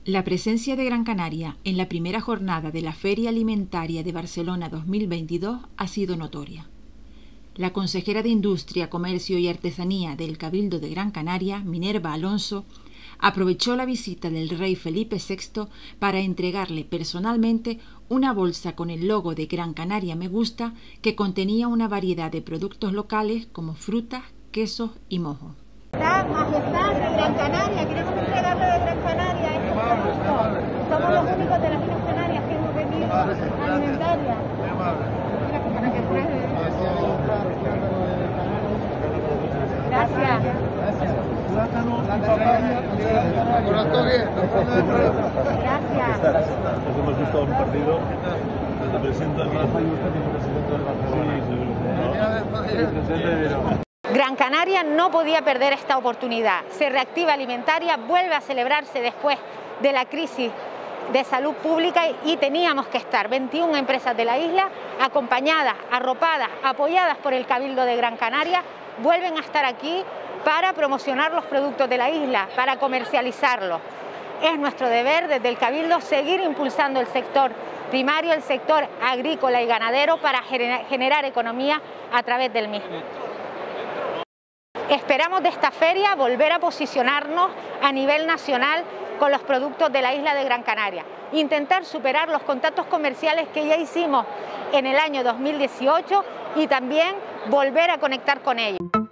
La presencia de Gran Canaria en la primera jornada de la Feria Alimentaria de Barcelona 2022 ha sido notoria. La consejera de Industria, Comercio y Artesanía del Cabildo de Gran Canaria, Minerva Alonso, aprovechó la visita del rey Felipe VI para entregarle personalmente una bolsa con el logo de Gran Canaria Me Gusta que contenía una variedad de productos locales como frutas, quesos y mojos. La majestad de Gran Canaria, queremos entregarle de Gran Canaria estos productos. Somos los únicos de las Islas Canarias que hemos venido a alimentaria. Gracias. Gracias. Hemos visto un partido. Te presento aquí. Gran Canaria no podía perder esta oportunidad. Se reactiva alimentaria, vuelve a celebrarse después de la crisis de salud pública y teníamos que estar 21 empresas de la isla acompañadas, arropadas, apoyadas por el Cabildo de Gran Canaria, vuelven a estar aquí para promocionar los productos de la isla, para comercializarlos. Es nuestro deber desde el Cabildo seguir impulsando el sector primario, el sector agrícola y ganadero para generar economía a través del mismo. Esperamos de esta feria volver a posicionarnos a nivel nacional con los productos de la isla de Gran Canaria, intentar superar los contactos comerciales que ya hicimos en el año 2018 y también volver a conectar con ellos.